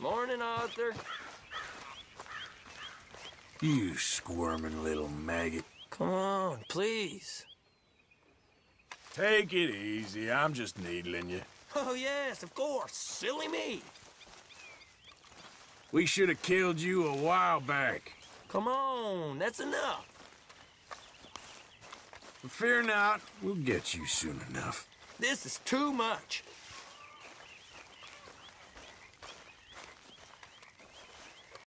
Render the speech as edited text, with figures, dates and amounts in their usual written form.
Morning, Arthur. You squirming little maggot. Come on, please. Take it easy. I'm just needling you. Oh, yes, of course. Silly me. We should have killed you a while back. Come on, that's enough. But fear not, we'll get you soon enough. This is too much.